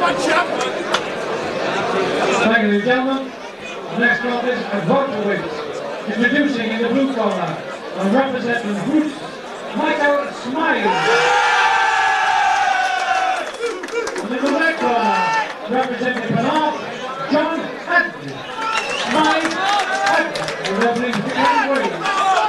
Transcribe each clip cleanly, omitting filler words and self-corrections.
Ladies and gentlemen, the next contest is welterweight. Introducing in the blue corner, and representing Boots, Michael Smiley. And in the red corner, representing Penarth, John Hadley. Smiley, Hadley, representing Victoria Williams.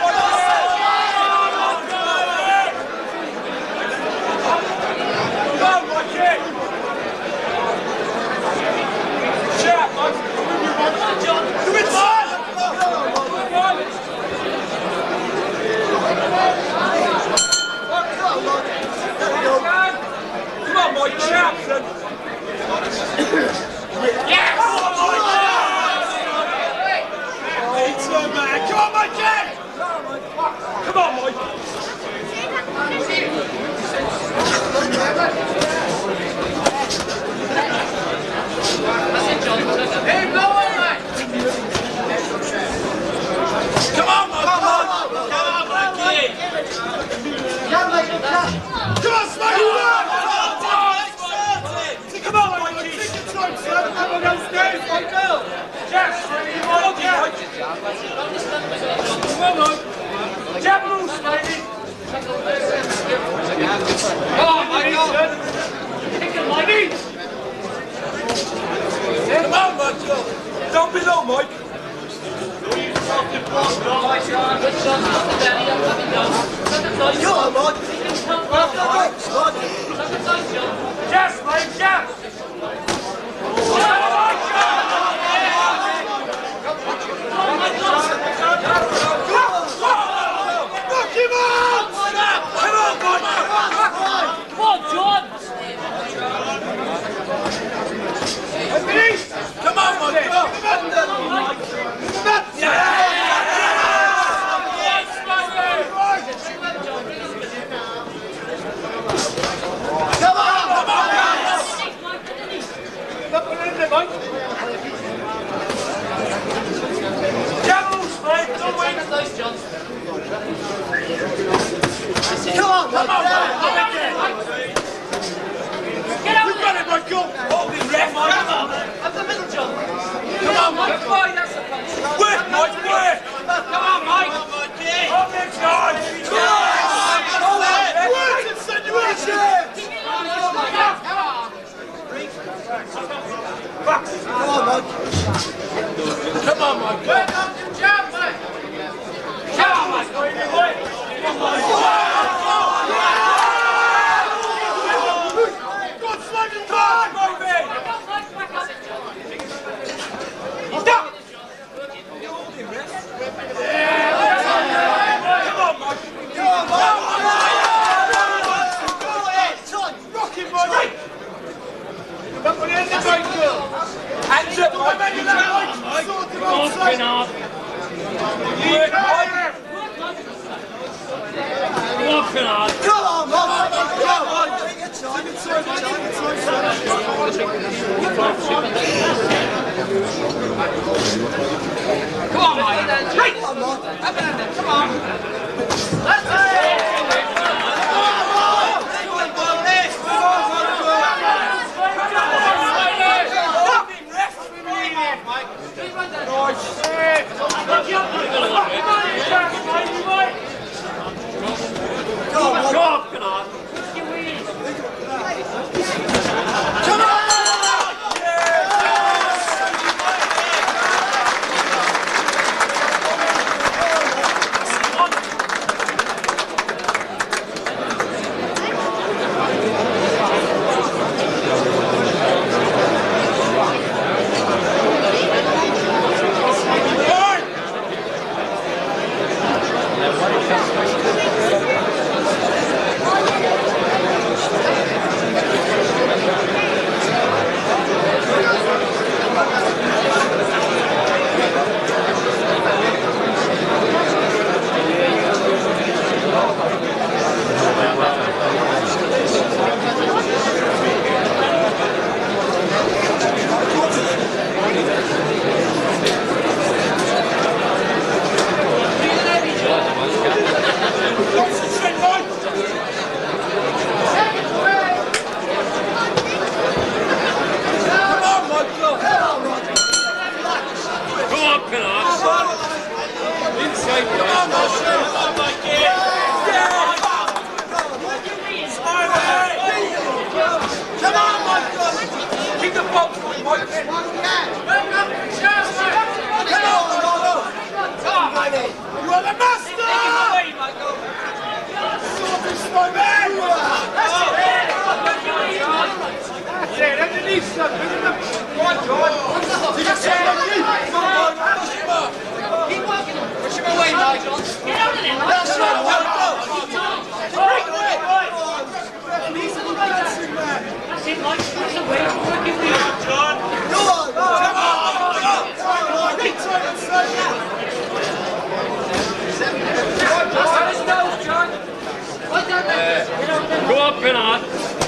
Don't be low, Mike. Go on, Mike. Yes, Mike, yes. Knock him out! Come on, Mike. Come on, John. Come on, Mike. Come on, Mike. Come on, Mike. Welcome to jump, Mike. Come on, Mike. Come on, God, slugging time, baby. Stop. Come on, Mike. Come on, rock him, Mike. Up on the end of the break, girl. Hands up, Mike. Open up. Open up. Come on, Mike. Come on. Come on, Mike. Come on. Let's go. Walking on.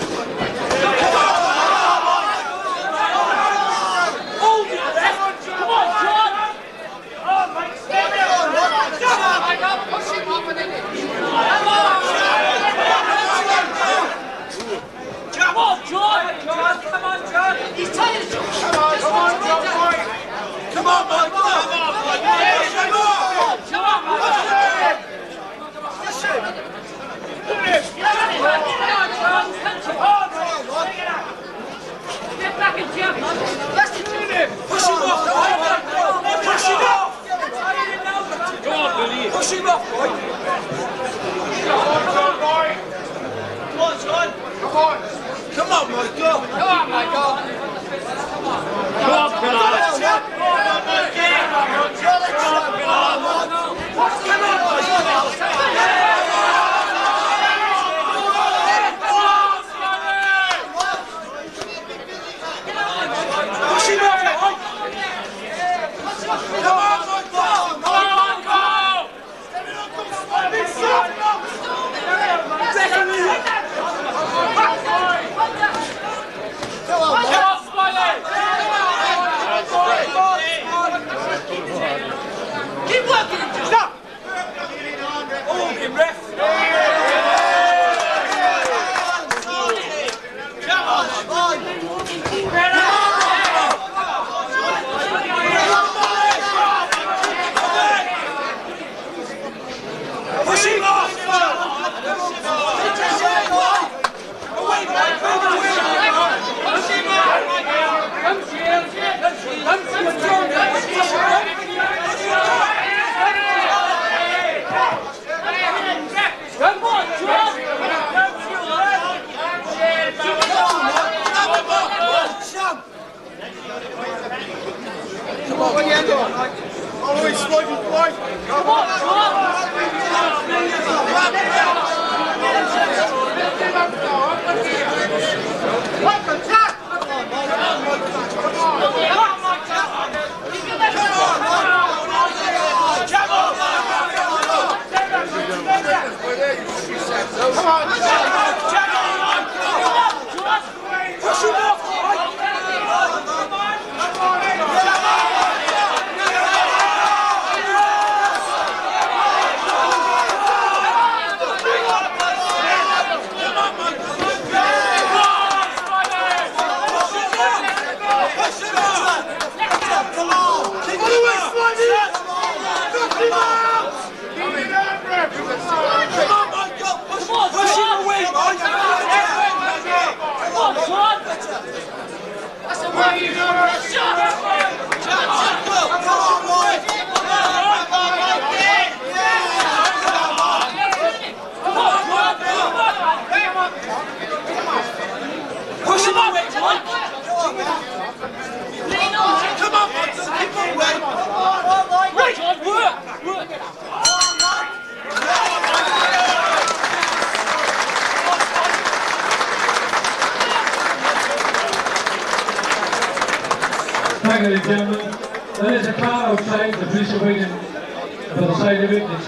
Ladies and gentlemen, there is a car outside, the police are waiting for the side of it. It's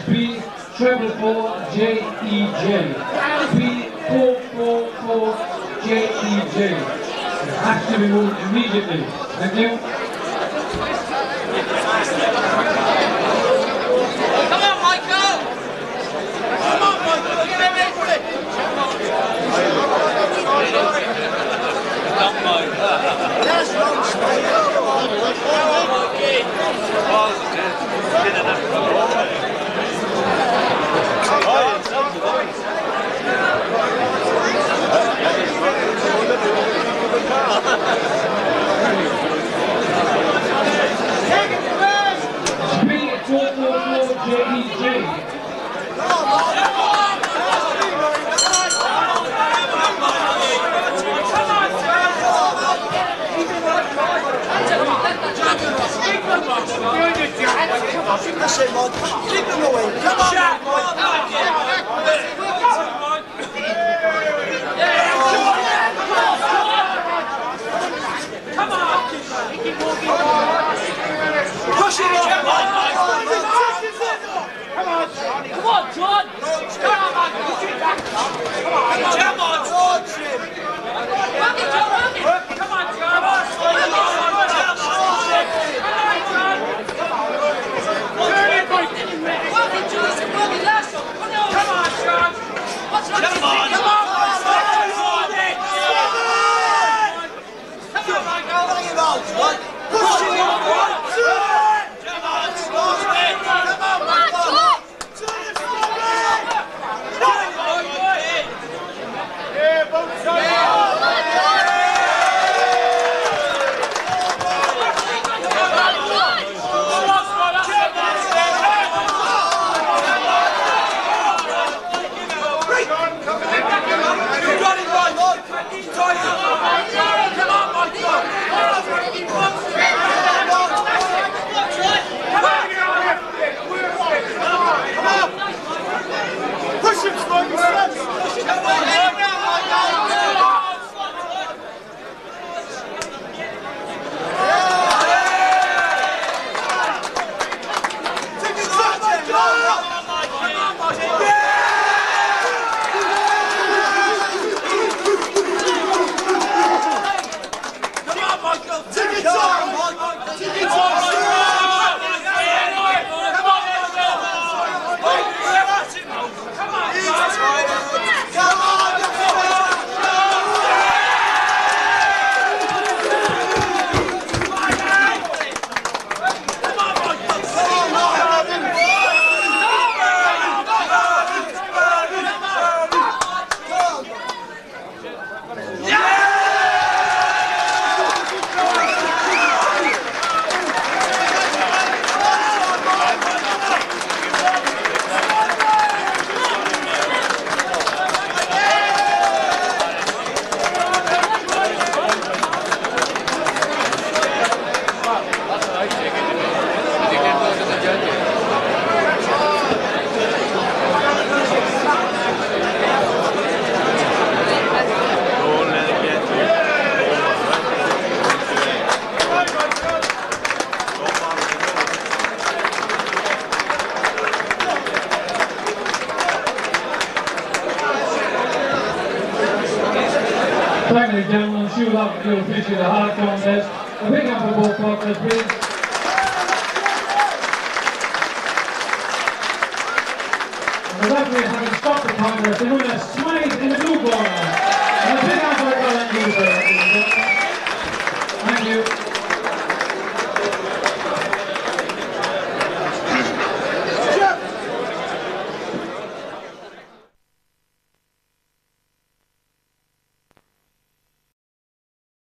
P444JEJ. P444JEJ. It has to be moved immediately. Thank you. Come on, Michael! Come on, Michael! Get him in! Ladies and gentlemen, shoot up to officially the hard contest. A big up for both partners, please. And the referee having stopped the contest, the winner